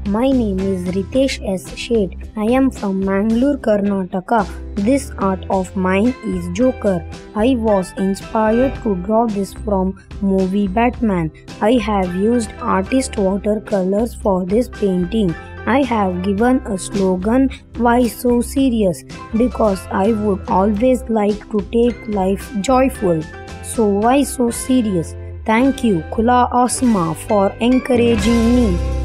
My name is Rithesh Shet. I am from Mangalore, Karnataka. This art of mine is Joker. I was inspired to draw this from movie Batman. I have used artist watercolors for this painting. I have given a slogan, "Why so serious?" because I would always like to take life joyful. So why so serious? Thank you, Khula Aasmaan, for encouraging me.